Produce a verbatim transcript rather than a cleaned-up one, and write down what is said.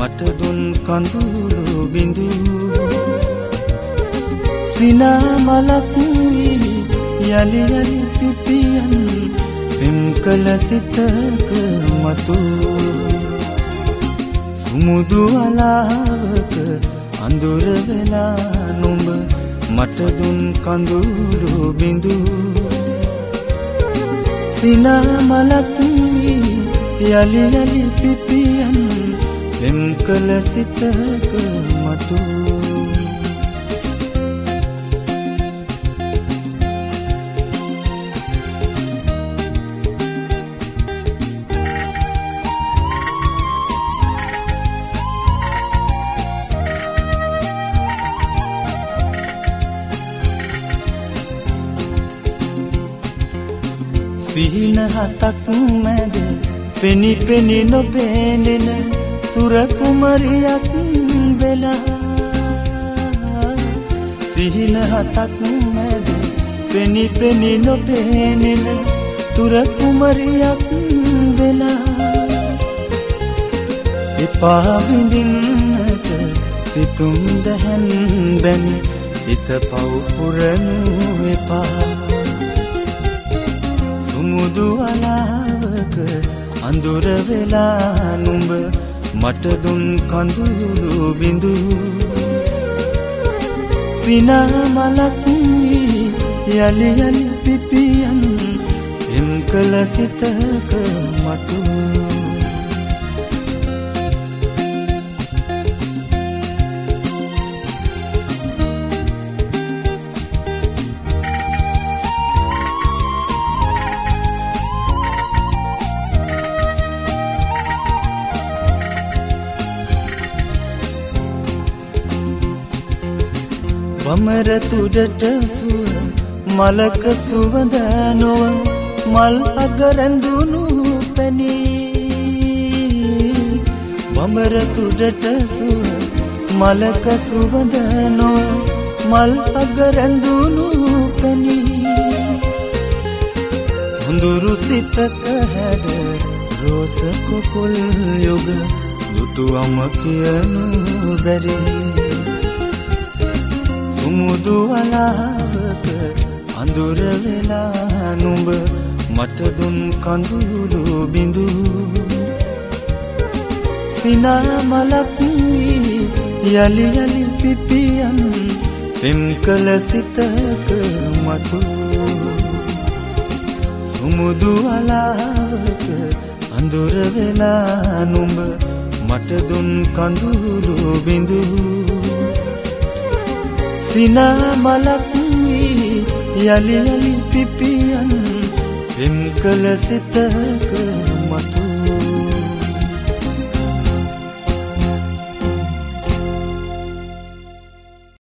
මට දුන් කඳුළු බිඳු සිනා මලක් වී යලි යලි පිපියන් පෙම් කළ සිතක මතු සුමුදු අලාවක අඳුර වෙලා නුඹ මට දුන් කඳුළු බිඳු සිනා මලක් වී යලි යලි පිපියන් පෙම් කළ සිතක මතු සිහින හතක් මැද පෙනි පෙනි නොපෙනෙන සුර කුමරියක් වෙලා සිහින හතක් මැද පෙනි පෙනි නොපෙනෙන සුර කුමරියක් වෙලා එපා විඳින්නට සිතුම් දහන් බැනි සිත පව් පුරනු එපා සුමුදු අලාවක අඳුර වෙලා නුඹ මට දුන් කඳුළු බිඳු සිනා මලක් වී යලි යලි පිපියන් පෙම් කළ සිතක මතු වමර තුඩට සුව මලක සුවඳ නොව මල් අග රැඳුණු පැනී වමර තුඩට සුව මලක සුවඳ නොව මල් අග රැඳුණු පැනී සොඳුරු සිතක හැඩ රෝස කුකුල් යුග දුටුවම කියනු බැරි සුමුදු අලාවක අඳුර වෙලා නුඹ මට දුන් කඳුළු බිඳු සිනා මලක් වී යලි යලි පිපියන් පෙම් කළ සිතක මතු සුමුදු අලාවක අඳුර වෙලා නුඹ මට දුන් කඳුළු බිඳු සිනා මලක් වී යලි යලි පිපියන් පෙම් කළ සිතක මතු